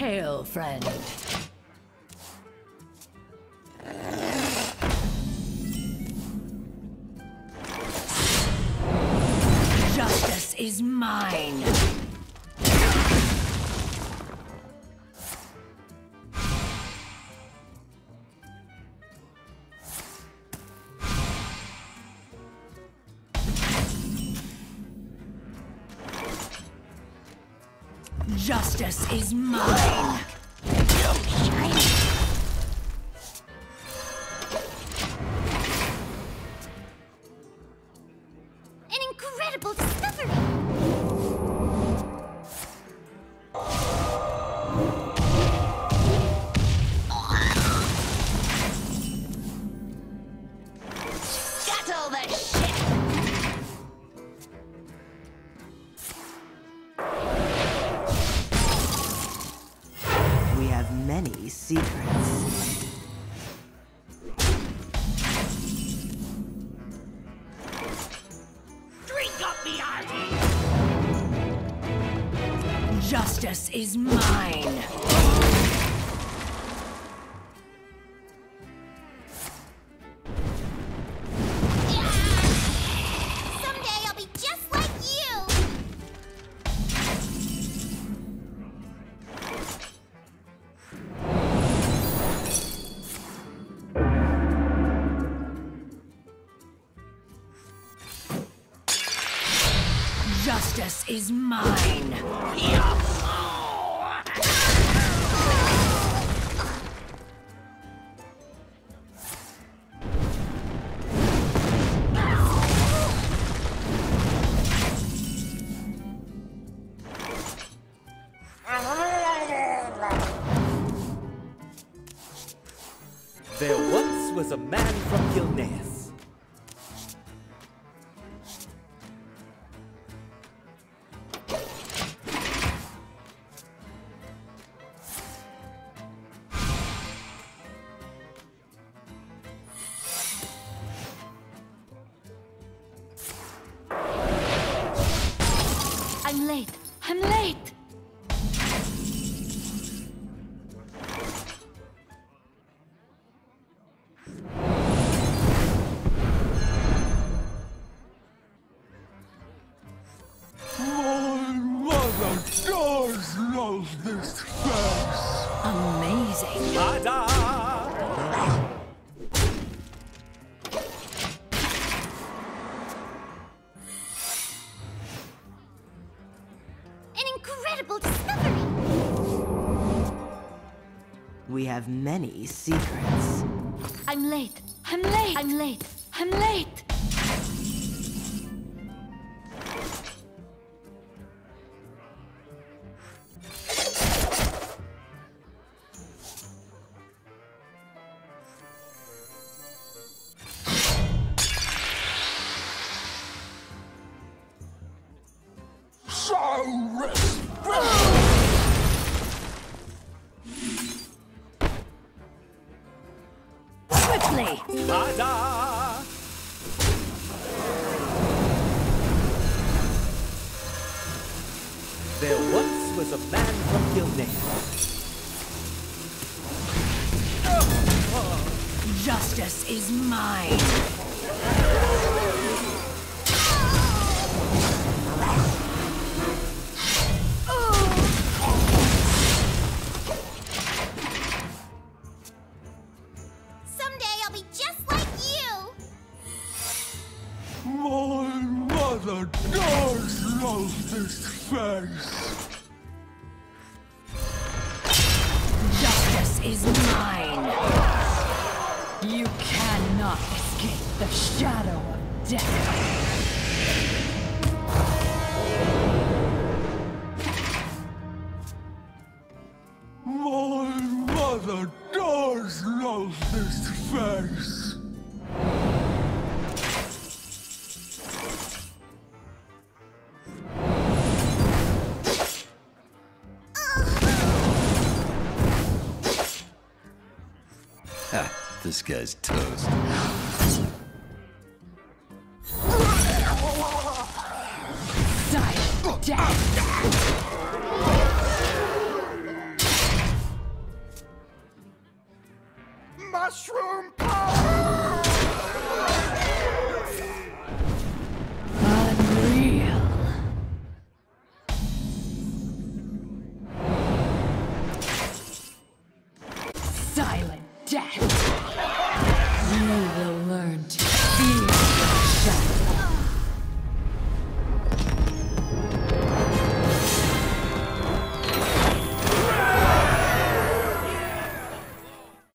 Hail, friend. Justice is mine. Justice is mine. An incredible discovery! Scuttle the ship! We have many secrets. Drink up the arty! Justice is mine. Someday I'll be just like you! Justice is mine. There once was a man from Gilneas. I'm late. I'm late. My mother does love this face. Amazing. Ada! An incredible discovery! We have many secrets. I'm late. I'm late. I'm late. I'm late. So respectful. Quickly. Ada! There once was a man from Gilneas. Justice is mine. Someday I'll be just like you! My mother does love this face. Justice is mine. You cannot escape the shadow of death. My mother does love this face. This guy's toast. Silent death. mushroom